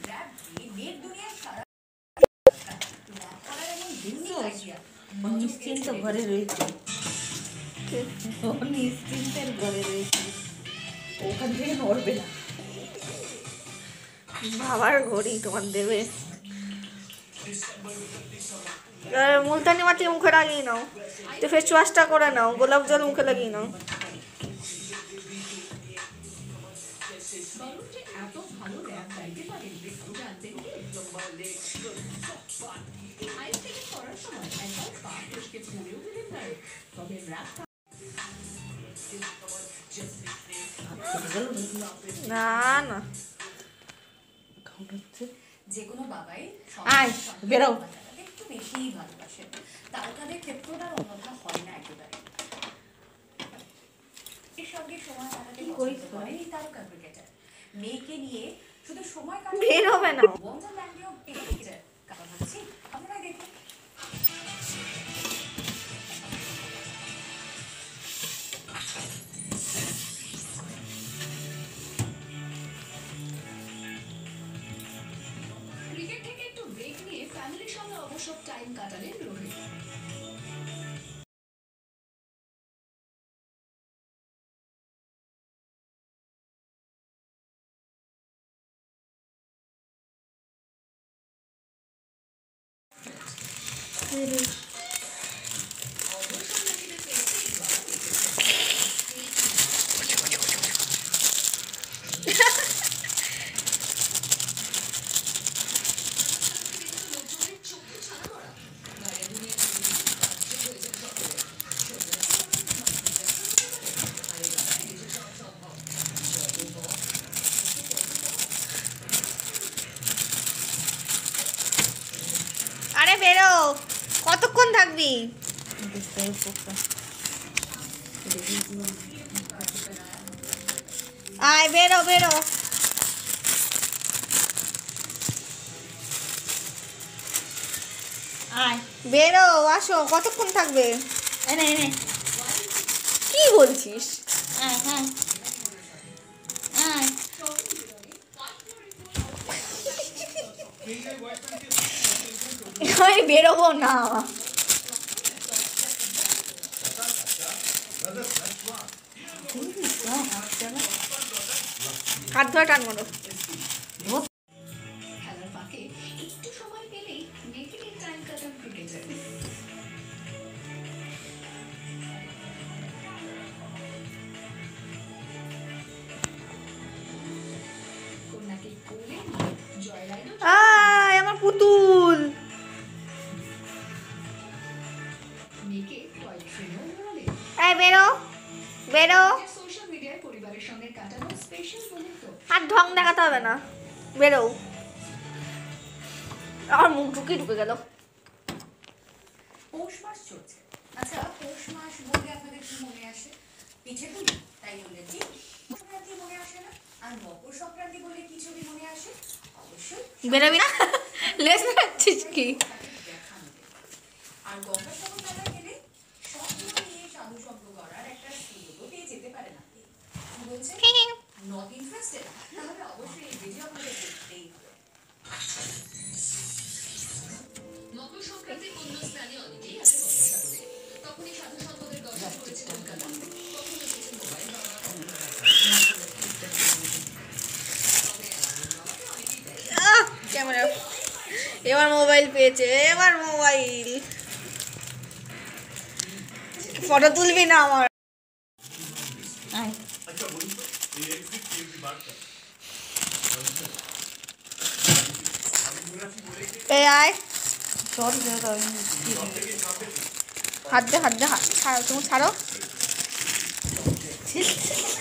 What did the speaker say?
নিশ্চিন্ত ঘরে রয়েছে, নিশ্চিন্তের ঘরে রয়েছে, ওখান থেকে নড়বে না। বাবার ঘড়ি তোমার দেবে। মুলতানি মাটি মুখে লাগিয়ে নাও, তো ফেস ওয়াশটা করে নাও, গোলাপ জল মুখে লাগিয়ে নাও। না না, যেকোনো বাবাই বেরো একটু বেশিই ভালোবাসে, তারকাদের ক্ষেত্রটা অন্যথা হয় না একেবারে। এর সঙ্গে সময় কাটাতে পছন্দ করে এই তারকা ক্রিকেটার। মেয়েকে নিয়ে শুধু সময় কাটাতে বের হবে না। বন্ধন ব্যাংকেও কথা ভাবছি, আপনারা দেখুন। ক্রিকেট থেকে একটু ব্রেক নিয়ে ফ্যামিলির সঙ্গে অবসর টাইম কাটালেন রোহিত। আরে বেরো, কতক্ষণ থাকবি? আয় বেরো বেরো। আয় বেরো, আসো, কতক্ষণ থাকবে? এনে এনে কি বলছিস? আয় হ্যাঁ আয় আমি বেরোবো না। হাত ধরে টান মারো। খেলার ফাঁকে একটু সময় পেলেই মেয়েকে নিয়ে টাইম কাটান ক্রিকেটার। কন্যাকে কোলে নিয়ে জয়রাইডও আয় আমার পুতুল। মেয়েকে টয় ট্রেনেও ঘোরালেন। এই বেরো বেরো, সোশ্যাল মিডিয়ায় পরিবারের সঙ্গে কাটানো স্পেশাল মুহূর্ত। আর ঢং দেখাতে হবে না, বেরো। আমার মুখ ঢুকে গেল। পৌষ মাস চলছে। আচ্ছা, পৌষ মাস বলতে আপনাদের কি মনে আসে? পিঠে পুলি, তাই বলে কি সংক্রান্তি মনে আসে না? আর মকর সংক্রান্তি বলে কি ছবি মনে আসে? অবশ্যই বেরোবি না, লেস রাখছিস কি? আর গঙ্গাসাগর মেলায় গেলে সবগুলো নিয়ে সাধু সঙ্গ করার একটা সুযোগও পেয়ে যেতে পারে না। কি বলছে? Not interested? তাহলে অবশ্যই এই ভিডিও আপনাদের দেখতেই হবে। মকর সংক্রান্তির অন্য স্থানে অনেকেই আছে গঙ্গাসাগরে। তখনই সাধু সঙ্গদের দর্শন করেছে কলকাতা। কখনো এসেছে মোবাইল ক্যামেরা এবার মোবাইল পেয়েছে, এবার মোবাইল। ফটো তুলবি না আমার? আয় এই আয়, চল হাত দে হাত দে, হাত ছাড়ো, তুমি ছাড়ো।